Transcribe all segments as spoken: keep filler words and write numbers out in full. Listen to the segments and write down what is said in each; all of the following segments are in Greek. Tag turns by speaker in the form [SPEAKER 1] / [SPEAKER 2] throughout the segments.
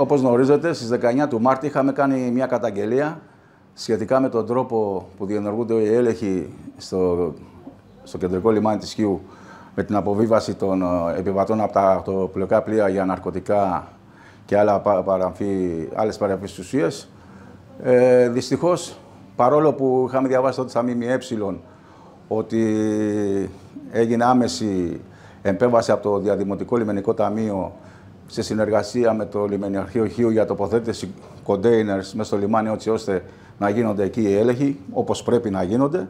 [SPEAKER 1] όπως γνωρίζετε, στις δεκαεννιά του Μάρτη είχαμε κάνει μια καταγγελία σχετικά με τον τρόπο που διενεργούνται οι έλεγχοι στο, στο κεντρικό λιμάνι της Χίου με την αποβίβαση των επιβατών από τα ακτοπλοϊκά πλοία για ναρκωτικά και άλλα παραμφή, άλλες παραμφείς ουσίες. Ε, δυστυχώς, παρόλο που είχαμε διαβάσει τότε στα ΜΜΕ ότι έγινε άμεση επέμβαση από το Διαδημοτικό Λιμενικό Ταμείο σε συνεργασία με το Λιμενιαρχείο Χίου για τοποθέτηση κοντέινερς μέσα στο λιμάνι, έτσι ώστε να γίνονται εκεί οι έλεγχοι, όπως πρέπει να γίνονται.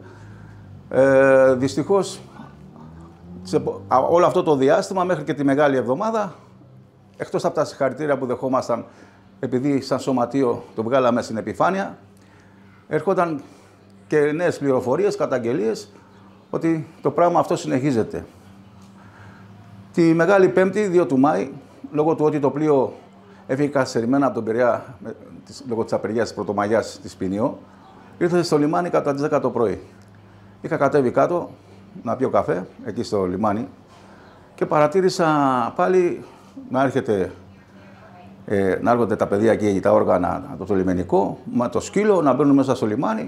[SPEAKER 1] Ε, δυστυχώς, σε όλο αυτό το διάστημα, μέχρι και τη Μεγάλη Εβδομάδα, εκτός από τα συγχαρητήρια που δεχόμασταν, επειδή σαν σωματείο το βγάλαμε στην επιφάνεια, έρχονταν και νέες πληροφορίες, καταγγελίες, ότι το πράγμα αυτό συνεχίζεται. Τη Μεγάλη Πέμπτη, δύο του Μάη, λόγω του ότι το πλοίο έφυγε καθυστερημένα από τον Πειραιά, λόγω της απεργίας της Πρωτομαγιάς της Ποινιό, ήρθε στο λιμάνι κατά τις δέκα το πρωί. Είχα κατέβει κάτω να πιω καφέ, εκεί στο λιμάνι, και παρατήρησα πάλι να, έρχεται, ε, να έρχονται τα παιδιά και τα όργανα από το λιμενικό, με το σκύλο, να μπαίνουν μέσα στο λιμάνι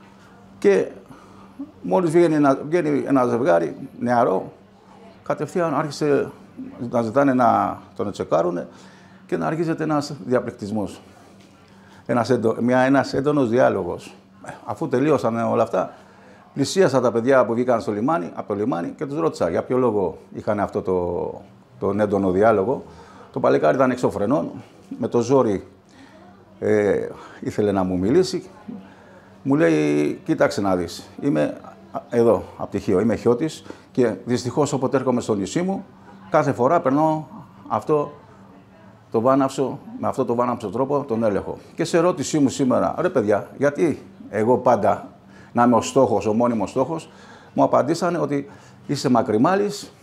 [SPEAKER 1] και μόλις βγαίνει ένα, βγαίνει ένα ζευγάρι νεαρό, κατευθείαν άρχισε να ζητάνε να τον τσεκάρουν και να αρχίζεται ένας διαπληκτισμός. Ένας, έντο, μια, ένας έντονος διάλογος. Αφού τελείωσαν όλα αυτά, πλησίασα τα παιδιά που βγήκαν στο λιμάνι, από το λιμάνι και τους ρώτησα για ποιο λόγο είχαν αυτό το, τον έντονο διάλογο. Το παλικάρι ήταν εξωφρενών, με το ζόρι ε, ήθελε να μου μιλήσει. Μου λέει, κοίταξε να δεις, είμαι εδώ, από τυχείο, είμαι Χιώτης και δυστυχώς όποτε έρχομαι στο νησί μου, κάθε φορά περνώ αυτό το βάναυσο, με αυτό το βάναυσο τρόπο τον έλεγχο. Και σε ερώτησή μου σήμερα, ρε παιδιά, γιατί εγώ πάντα να είμαι ο στόχος, ο μόνιμος στόχος, μου απαντήσανε ότι είσαι μακριμάλης,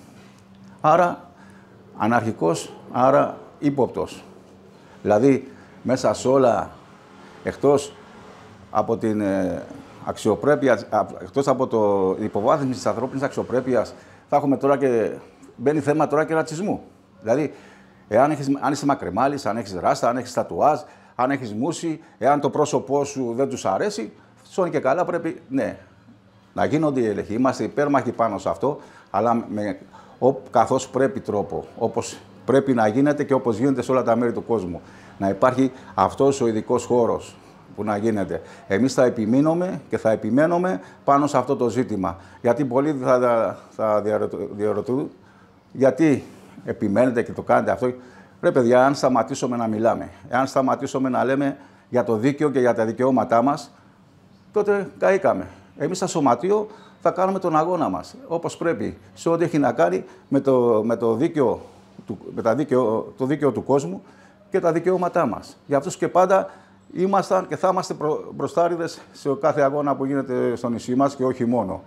[SPEAKER 1] άρα αναρχικός, άρα ύποπτος. Δηλαδή, μέσα σε όλα, εκτός από την ε, αξιοπρέπεια, εκτός από το υποβάθμιση της ανθρώπινης αξιοπρέπειας, θα έχουμε τώρα και, μπαίνει θέμα τώρα και ρατσισμού. Δηλαδή, εάν έχεις, αν είσαι μακριμάλης, αν έχεις ράστα, αν έχεις τατουάζ, αν έχεις μούση, εάν το πρόσωπό σου δεν τους αρέσει, σώνει και καλά πρέπει, ναι, να γίνονται οι έλεγχοι. Είμαστε υπέρμαχοι πάνω σε αυτό, αλλά με ο, καθώς πρέπει τρόπο, όπως πρέπει να γίνεται και όπως γίνεται σε όλα τα μέρη του κόσμου. Να υπάρχει αυτός ο ειδικός χώρος που να γίνεται. Εμείς θα επιμείνουμε και θα επιμένουμε πάνω σε αυτό το ζήτημα. Γιατί πολλοί θα, θα διαρωτούν γιατί επιμένετε και το κάνετε αυτό. Ρε παιδιά, αν σταματήσουμε να μιλάμε, εάν σταματήσουμε να λέμε για το δίκαιο και για τα δικαιώματά μας, τότε καήκαμε. Εμείς σαν σωματείο θα κάνουμε τον αγώνα μας, όπως πρέπει, σε ό,τι έχει να κάνει με το, με το, δίκαιο, με τα δίκαιο, το δίκαιο του κόσμου και τα δικαιώματά μας. Για αυτούς και πάντα ήμασταν και θα είμαστε μπροστάριδες σε κάθε αγώνα που γίνεται στο νησί μας και όχι μόνο.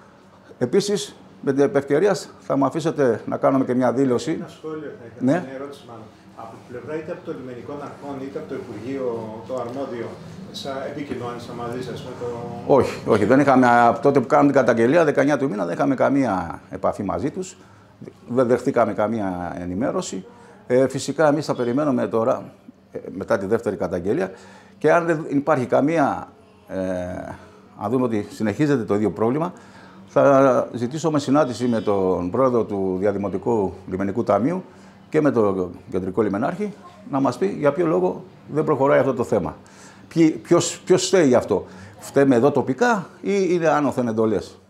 [SPEAKER 1] Επίσης, με την ευκαιρία θα μου αφήσετε να κάνουμε και μια δήλωση.
[SPEAKER 2] Ένα σχόλιο θα ήθελα, ναι. Μια ερώτηση μάλλον. Από την πλευρά είτε από το Λιμενικό Αρχών είτε από το Υπουργείο, το αρμόδιο, επικοινώνησα μαζί σας με το...
[SPEAKER 1] Όχι, όχι. Δεν είχαμε, από τότε που κάναμε την καταγγελία, δεκαεννιά του μήνα, δεν είχαμε καμία επαφή μαζί τους. Δεν δεχτήκαμε καμία ενημέρωση. Ε, φυσικά, εμείς θα περιμένουμε τώρα, ε, μετά τη δεύτερη καταγγελία, και αν δεν υπάρχει καμία, ε, αν δούμε ότι συνεχίζεται το ίδιο πρόβλημα, θα ζητήσω με συνάντηση με τον πρόεδρο του Διαδημοτικού Λιμενικού Ταμείου και με τον κεντρικό λιμενάρχη να μας πει για ποιο λόγο δεν προχωράει αυτό το θέμα. Ποιος, ποιος φταίει γι' αυτό. Φταίμε εδώ τοπικά ή είναι άνωθεν εντολές.